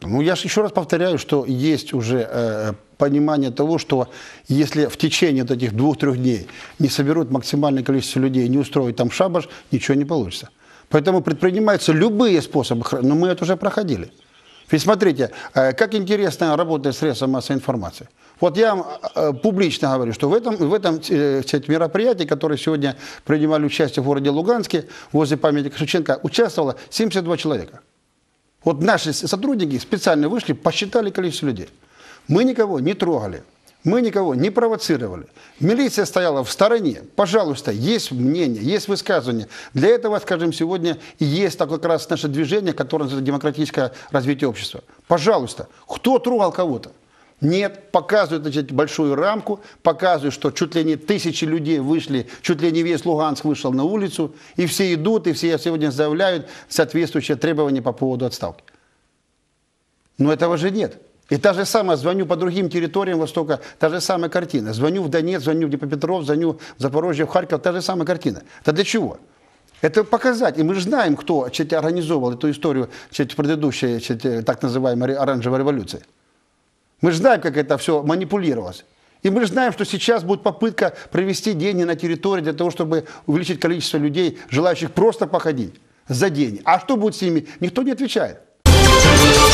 Ну, я же еще раз повторяю, что есть уже понимание того, что если в течение вот этих 2-3 дней не соберут максимальное количество людей, не устроить там шабаш, ничего не получится. Поэтому предпринимаются любые способы, но мы это уже проходили. Ведь смотрите, как интересно работает средства массовой информации. Вот я вам публично говорю, что в этом мероприятии, которое сегодня принимали участие в городе Луганске, возле памятника Шевченко, участвовало 72 человека. Вот наши сотрудники специально вышли, посчитали количество людей. Мы никого не трогали, мы никого не провоцировали. Милиция стояла в стороне. Пожалуйста, есть мнение, есть высказывание. Для этого, скажем, сегодня и есть такое как раз наше движение, которое называется демократическое развитие общества. Пожалуйста, кто трогал кого-то? Нет, показывают, значит, большую рамку, показывают, что чуть ли не тысячи людей вышли, чуть ли не весь Луганск вышел на улицу, и все идут, и все сегодня заявляют соответствующие требования по поводу отставки. Но этого же нет. И та же самая, звоню по другим территориям Востока, та же самая картина. Звоню в Донецк, звоню в Днепропетровск, звоню в Запорожье, в Харьков, та же самая картина. Это для чего? Это показать. И мы же знаем, кто организовал эту историю предыдущей так называемой оранжевой революции. Мы же знаем, как это все манипулировалось. И мы же знаем, что сейчас будет попытка провести деньги на территории для того, чтобы увеличить количество людей, желающих просто походить за деньги. А что будет с ними? Никто не отвечает.